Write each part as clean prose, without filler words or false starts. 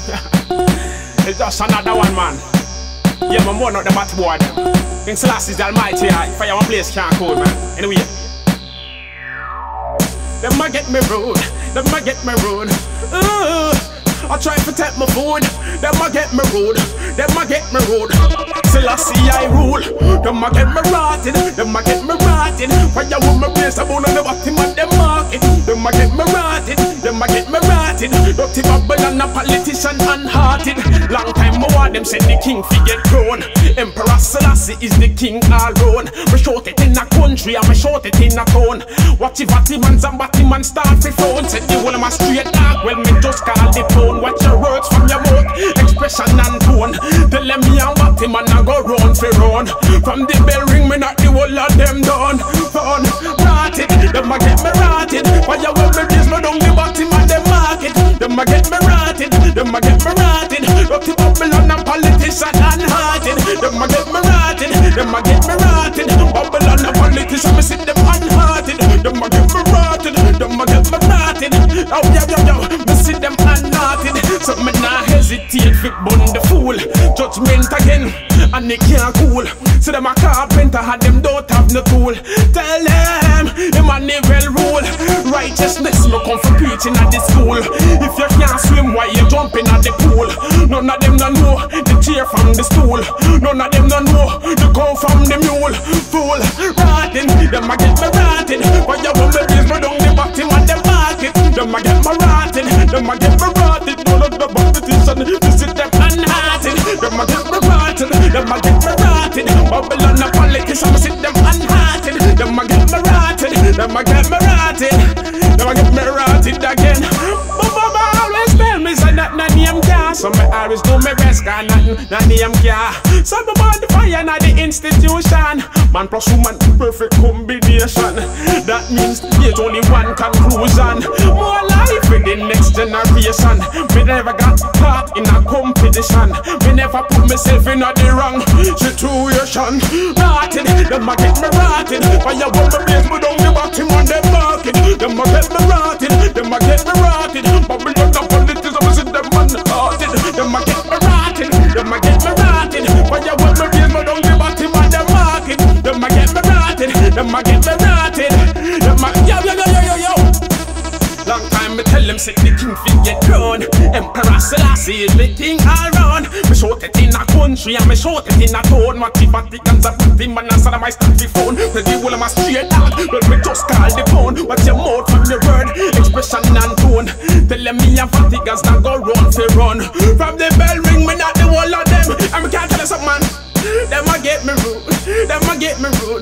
It's just another one, man. Yeah, man, more not the bat board. King Selassie is the Almighty, fire one place can't cold, man. Anyway, them a get me rude, them a get me rude. I try to protect my food, them a get me rude, them a get me rude. Selassie I rule, them a get me rotted, them a get me rotted. Fire with my brace, I bone on the bottom of them market. Them a get me rotted, them a get me rotted. Dirty Babylon, a politician unhearted. Long time more them said the king fi get grown. Emperor Selassie is the king all round. Me shout it in a country and me shout it in a town. Watch if Batman and Batman start fi phone. Said the whole of my straight dog, well me just call the phone. Watch your words from your mouth, expression and tone. Tell them me and Batman I go round fi round. From the bell ring me knock the whole of them down. Fun, rotted, them a get me rotted. Why you want me this me down the bottom of the market. Them a get me rotted, them a get me rotted. Dirty Babylon and politician unhearted. Them a get me rotted, them a get me rotted. Babylon and politician me see them unhearted. Them a get me rotted, them a get me rotted. Oh yo, me see them unhearted. So me nah hesitate fi bun the fool. Judgment again, and they can't cool. So them a carpenter and them don't have no tool. Tell them a well rule. Righteousness no come for preaching at the school. If you can't swim, why you jumping at the pool? None of them no know the chair from the stool. None of them no know the cow from the mule. Fool, rotten, them a get me rotten. Why you want me please me down the bottom of the market? Them a get me rotten, them a get me rotten. All of the politicians, this is them unhearted. Them a get me rotten, them a get me rotten. Babylon a politician, me see them unhearted. Them a get me rotten, them a get me rotten. Them a get me rotten again. Mama always tell me say that na name car. So me always do my best, cause nothing na name car. So me burn the fire na the institution. Man plus woman, perfect combination. That means there's only one conclusion. More life for the next generation. Me never got caught in a competition. Me never put myself in the wrong situation. Rotted, them a get me rotted. Fire want me place me down the bottom on the market. Them a get me rotted, them a get me rotted. Babylon the politics, I see them unhearted. Them a get me rotted, them a get me rotted. Fire want me place me down the bottom on the market. Them a get me rotted, them a get me rotted. Them a yo. Long time me tell them say the king fi get crowned. Emperor Selassie is the king all round. Me shout it in a country and me shout it in a town. What if Vatican's a pretty man and son of my stuffy phone? Tell the whole of my straight dog, but me just call the phone. What's your mouth from your word, expression and tone? Tell them me and Vatican's not go run fi run. From the bell ring me not the whole of them. And me can't tell you something, man. Them a get me rude, them a get me rude.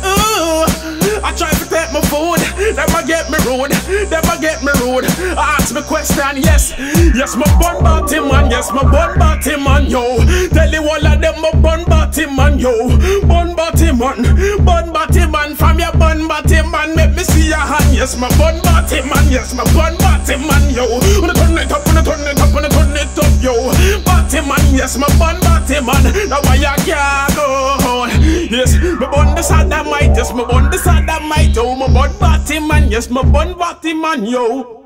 I try to take my food. Them a get me rude, them a get me rude. Ask me question, yes, my bun body man, yes, my bun body man, yo. Tell the whole of them my bun body man, yo. Bun body man, from your bun body man, make me see your hand. Yes, my bun body man, yes, my bun body man, yo. Wanna turn it up, wanna turn it up, wanna turn it up, yo. Body man, yes, my bun body man. Now why you can't go home? Yes, my bun the sodomite, yes, my bun the sodomite, yo. My bun body man, yes, my bun body man, yo.